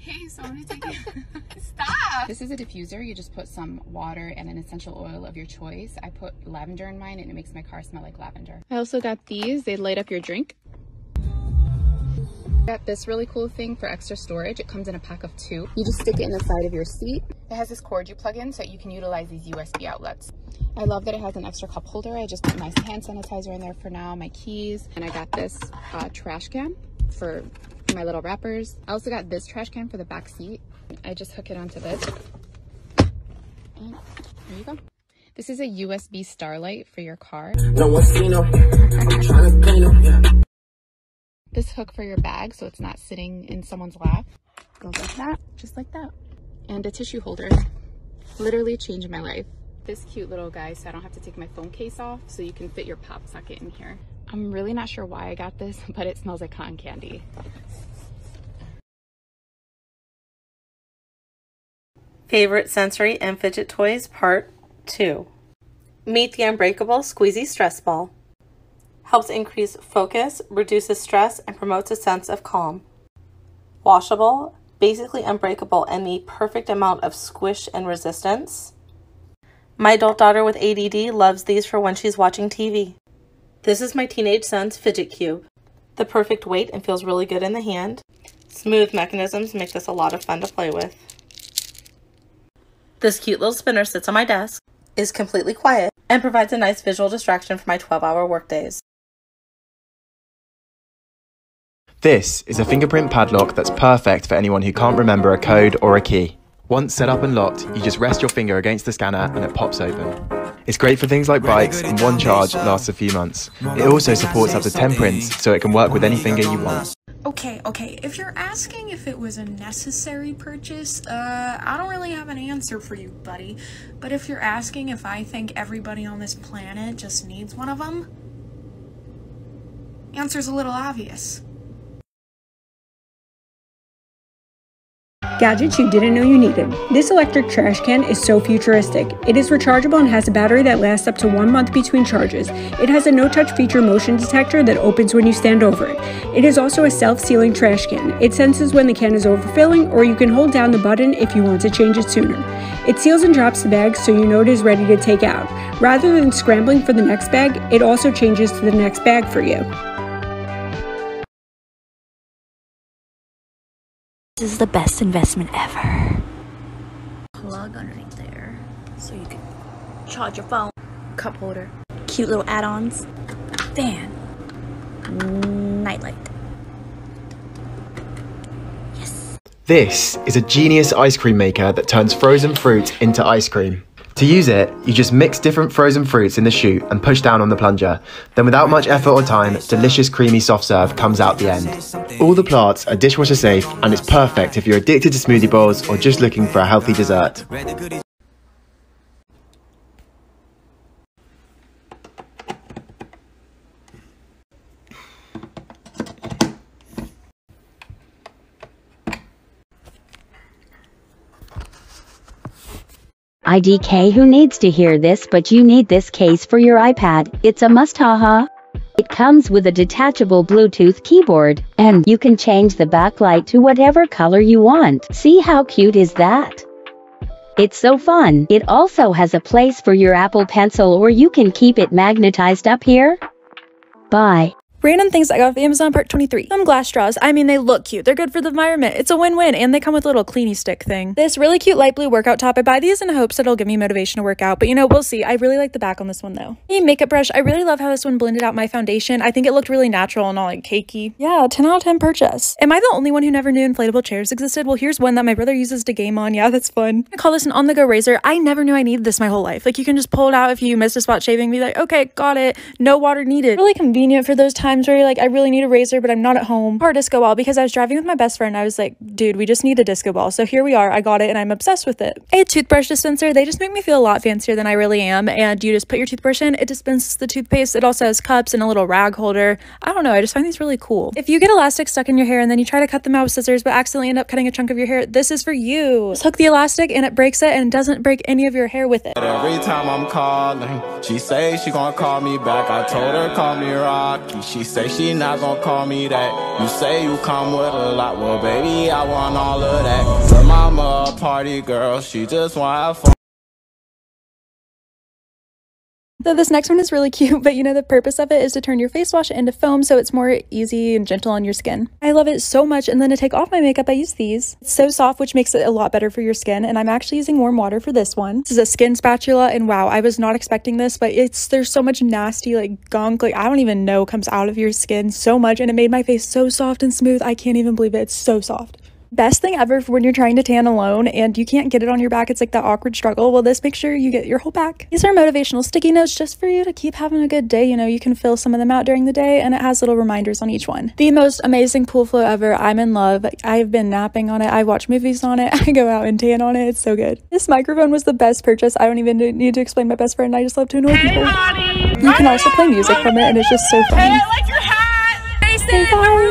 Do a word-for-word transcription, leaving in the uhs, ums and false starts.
Okay, so I'm gonna take it. Stop! This is a diffuser. You just put some water and an essential oil of your choice. I put lavender in mine and it makes my car smell like lavender. I also got these. They light up your drink. Got this really cool thing for extra storage. It comes in a pack of two. You just stick it in the side of your seat. It has this cord you plug in so you can utilize these U S B outlets. I love that it has an extra cup holder. I just put my hand sanitizer in there for now, my keys, and I got this uh, trash can for my little wrappers. I also got this trash can for the back seat. I just hook it onto this. And there you go. This is a U S B Starlight for your car. No one's seen them. I'm trying to clean them. Yeah. This hook for your bag so it's not sitting in someone's lap. Goes like that, just like that. And a tissue holder. Literally changed my life. This cute little guy so I don't have to take my phone case off, so you can fit your pop socket in here. I'm really not sure why I got this, but it smells like cotton candy. Favorite sensory and fidget toys part two. Meet the Unbreakable Squeezy Stress Ball. Helps increase focus, reduces stress, and promotes a sense of calm. Washable, basically unbreakable, and the perfect amount of squish and resistance. My adult daughter with A D D loves these for when she's watching T V. This is my teenage son's fidget cube. The perfect weight and feels really good in the hand. Smooth mechanisms make this a lot of fun to play with. This cute little spinner sits on my desk, is completely quiet, and provides a nice visual distraction for my twelve hour workdays. This is a fingerprint padlock that's perfect for anyone who can't remember a code or a key. Once set up and locked, you just rest your finger against the scanner and it pops open. It's great for things like bikes, and one charge lasts a few months. It also supports up to ten prints, so it can work with any finger you want. Okay, okay, if you're asking if it was a necessary purchase, uh, I don't really have an answer for you, buddy. But if you're asking if I think everybody on this planet just needs one of them, the answer's a little obvious. Gadgets you didn't know you needed. This electric trash can is so futuristic. It is rechargeable and has a battery that lasts up to one month between charges. It has a no-touch feature motion detector that opens when you stand over it. It is also a self-sealing trash can. It senses when the can is overfilling, or you can hold down the button if you want to change it sooner. It seals and drops the bag so you know it is ready to take out. Rather than scrambling for the next bag, it also changes to the next bag for you. This is the best investment ever. Plug underneath there so you can charge your phone. Cup holder. Cute little add-ons. Fan. Nightlight. Yes. This is a genius ice cream maker that turns frozen fruit into ice cream. To use it, you just mix different frozen fruits in the chute and push down on the plunger. Then without much effort or time, delicious creamy soft serve comes out the end. All the parts are dishwasher safe, and it's perfect if you're addicted to smoothie bowls or just looking for a healthy dessert. I D K, who needs to hear this, but you need this case for your iPad. It's a must, haha. It comes with a detachable Bluetooth keyboard, and you can change the backlight to whatever color you want. See how cute is that? It's so fun. It also has a place for your Apple Pencil, or you can keep it magnetized up here. Bye. Random things I got off Amazon part twenty-three. Some glass straws. I mean, they look cute. They're good for the environment. It's a win-win, and they come with a little cleanie stick thing. This really cute light blue workout top. I buy these in hopes that it'll give me motivation to work out, but you know, we'll see. I really like the back on this one though. A makeup brush. I really love how this one blended out my foundation. I think it looked really natural and not like cakey. Yeah, ten out of ten purchase. Am I the only one who never knew inflatable chairs existed? Well, here's one that my brother uses to game on. Yeah, that's fun. I call this an on-the-go razor. I never knew I needed this my whole life. Like, you can just pull it out if you missed a spot shaving, be like, okay, got it. No water needed. Really convenient for those times where you're like, I really need a razor, but I'm not at home. Or a disco ball, because I was driving with my best friend. I was like, dude, we just need a disco ball. So here we are. I got it and I'm obsessed with it. A toothbrush dispenser. They just make me feel a lot fancier than I really am. And you just put your toothbrush in, it dispenses the toothpaste. It also has cups and a little rag holder. I don't know. I just find these really cool. If you get elastic stuck in your hair and then you try to cut them out with scissors, but accidentally end up cutting a chunk of your hair, this is for you. Just hook the elastic and it breaks it and doesn't break any of your hair with it. Every time I'm calling, she say she gonna call me back. I told her call me Rocky. She She say she not gonna call me that. You say you come with a lot, well baby I want all of that. Her mama a party girl, she just wanna have fun. So this next one is really cute, but you know the purpose of it is to turn your face wash into foam so it's more easy and gentle on your skin. I love it so much, and then to take off my makeup I use these. It's so soft, which makes it a lot better for your skin, and I'm actually using warm water for this one. This is a skin spatula, and wow, I was not expecting this, but it's there's so much nasty like gunk, like I don't even know comes out of your skin so much, and it made my face so soft and smooth. I can't even believe it. It's so soft. Best thing ever for when you're trying to tan alone and you can't get it on your back. It's like that awkward struggle. Well, this makes sure you get your whole back. These are motivational sticky notes just for you to keep having a good day. You know, you can fill some of them out during the day, and it has little reminders on each one. The most amazing pool float ever. I'm in love. I've been napping on it. I watch movies on it. I go out and tan on it. It's so good. This microphone was the best purchase. I don't even need to explain my best friend. I just love to annoy people. You can also play music from it, and it's just so fun. Hey, I like your hat. Hey, bye.